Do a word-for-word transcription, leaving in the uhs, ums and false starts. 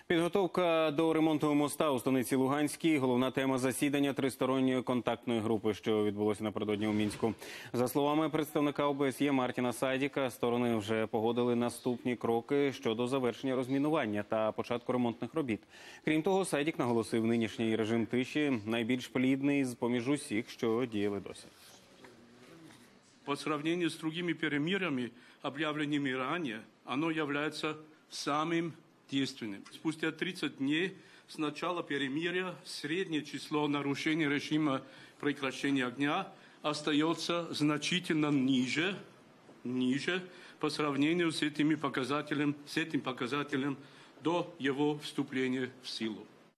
Підготовка до ремонту моста у станиці Луганській – головна тема засідання тристоронньої контактної групи, що відбулося напередодні у Мінську. За словами представника О Б С Є Мартіна Сайдіка, сторони вже погодили наступні кроки щодо завершення розмінування та початку ремонтних робіт. Крім того, Сайдік наголосив, нинішній режим тиші найбільш плідний з-поміж усіх, що діяли досі. По сравнению с другими перемириями, объявленными ранее, оно является самым действенным. Спустя тридцать дней с начала перемирия среднее число нарушений режима прекращения огня остается значительно ниже, ниже по сравнению с этими показателем, с этим показателем до его вступления в силу.